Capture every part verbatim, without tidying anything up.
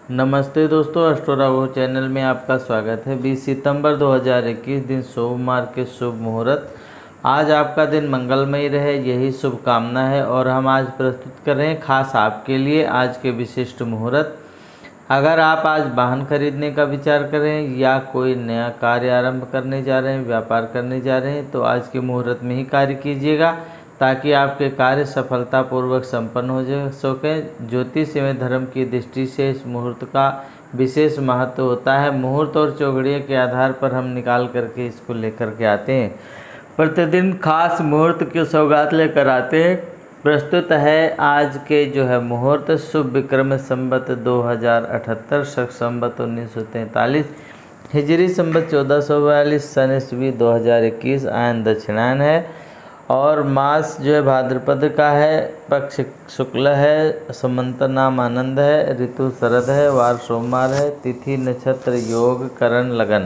नमस्ते दोस्तों, astro channel में आपका स्वागत है। बीस सितंबर दो हज़ार इक्कीस दिन सोमवार के शुभ मुहूर्त। आज आपका दिन मंगलमय रहे, यही शुभकामना है। और हम आज प्रस्तुत कर रहे हैं खास आपके लिए आज के विशिष्ट मुहूर्त। अगर आप आज वाहन खरीदने का विचार कर रहे हैं या कोई नया कार्य आरंभ करने जा रहे हैं, व्यापार करने जा रहे हैं, तो आज के मुहूर्त में ही कार्य कीजिएगा ताकि आपके कार्य सफलतापूर्वक संपन्न हो सके। ज्योतिष एवं धर्म की दृष्टि से इस मुहूर्त का विशेष महत्व होता है। मुहूर्त और चौघड़िया के आधार पर हम निकाल करके इसको लेकर के आते हैं। प्रतिदिन खास मुहूर्त की सौगात लेकर आते हैं। प्रस्तुत है आज के जो है मुहूर्त शुभ विक्रम संवत दो हज़ार अठहत्तर, शक संवत उन्नीस सौ तैंतालीस, हिजरी संवत चौदह सौ बयालीस, सन ईस्वी दो हज़ार इक्कीस, आयन दक्षिणायन है और मास जो है भाद्रपद का है, पक्ष शुक्ल है, समंतर नाम आनंद है, ऋतु शरद है, वार सोमवार है, तिथि नक्षत्र योग करण लगन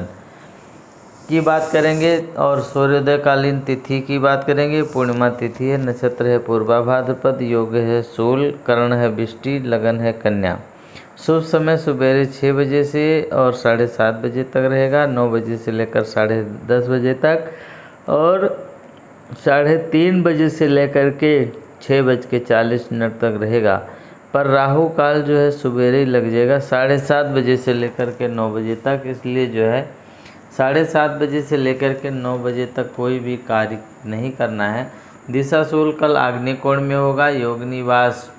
की बात करेंगे और सूर्योदय कालीन तिथि की बात करेंगे। पूर्णिमा तिथि है, नक्षत्र है पूर्वा भाद्रपद, योग है शूल, करण है बिष्टि, लगन है कन्या। शुभ समय सुबह छः बजे से और साढ़े सात बजे तक रहेगा, नौ बजे से लेकर साढ़े दस बजे तक और साढ़े तीन बजे से लेकर के छः बज के चालीस मिनट तक रहेगा। पर राहु काल जो है सुबेरे ही लग जाएगा साढ़े सात बजे से लेकर के नौ बजे तक, इसलिए जो है साढ़े सात बजे से लेकर के नौ बजे तक कोई भी कार्य नहीं करना है। दिशा शूल कल आग्नेय कोण में होगा, योग निवास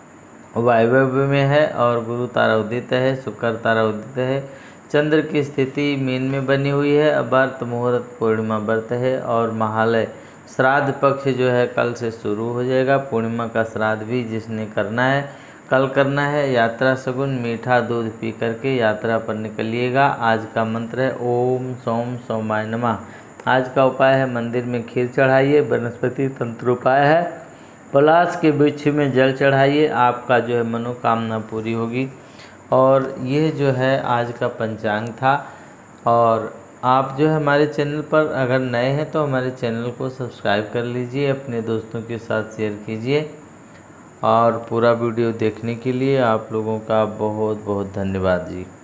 वायव्य में है और गुरु तारा उदित है, शुक्र तारा उदित है, चंद्र की स्थिति मीन में बनी हुई है। अभ्यर्थ मुहूर्त पूर्णिमा व्रत है और महालय श्राद्ध पक्ष जो है कल से शुरू हो जाएगा। पूर्णिमा का श्राद्ध भी जिसने करना है कल करना है। यात्रा सगुन मीठा दूध पी करके यात्रा पर निकलिएगा। आज का मंत्र है ओम सोम सोमाय नमः। आज का उपाय है मंदिर में खीर चढ़ाइए। वनस्पति तंत्र उपाय है पलाश के वृक्ष में जल चढ़ाइए, आपका जो है मनोकामना पूरी होगी। और यह जो है आज का पंचांग था। और आप जो है हमारे चैनल पर अगर नए हैं तो हमारे चैनल को सब्सक्राइब कर लीजिए, अपने दोस्तों के साथ शेयर कीजिए। और पूरा वीडियो देखने के लिए आप लोगों का बहुत बहुत धन्यवाद जी।